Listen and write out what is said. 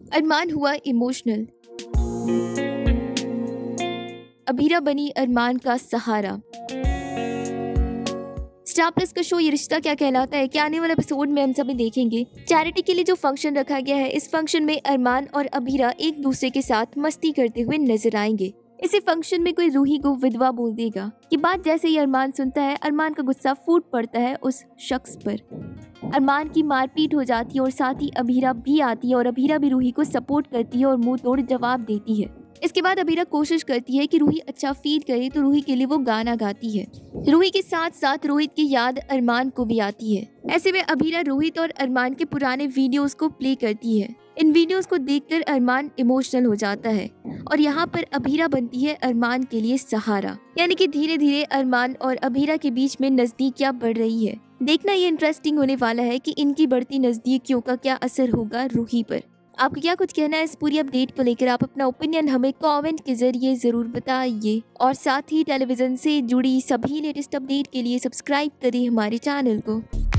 अरमान हुआ इमोशनल। अबीरा बनी अरमान का सहारा। स्टार प्लस का शो ये रिश्ता क्या कहलाता है कि आने वाले एपिसोड में हम सभी देखेंगे। चैरिटी के लिए जो फंक्शन रखा गया है, इस फंक्शन में अरमान और अबीरा एक दूसरे के साथ मस्ती करते हुए नजर आएंगे। इसी फंक्शन में कोई रूही को विधवा बोल देगा। ये बात जैसे ही अरमान सुनता है, अरमान का गुस्सा फूट पड़ता है उस शख्स पर। अरमान की मारपीट हो जाती है और साथ ही अबीरा भी आती है और अबीरा भी रूही को सपोर्ट करती है और मुंह तोड़ जवाब देती है। इसके बाद अबीरा कोशिश करती है कि रूही अच्छा फील करे, तो रूही के लिए वो गाना गाती है। रूही के साथ साथ रोहित की याद अरमान को भी आती है। ऐसे में अबीरा रोहित और अरमान के पुराने वीडियोस को प्ले करती है। इन वीडियोस को देखकर अरमान इमोशनल हो जाता है और यहाँ पर अबीरा बनती है अरमान के लिए सहारा। यानी कि धीरे धीरे अरमान और अबीरा के बीच में नजदीकियां बढ़ रही है। देखना ये इंटरेस्टिंग होने वाला है कि इनकी बढ़ती नजदीकियों का क्या असर होगा रूही पर। आपको क्या कुछ कहना है इस पूरी अपडेट को लेकर? आप अपना ओपिनियन हमें कमेंट के जरिए जरूर बताइए और साथ ही टेलीविजन से जुड़ी सभी लेटेस्ट अपडेट के लिए सब्सक्राइब करें हमारे चैनल को।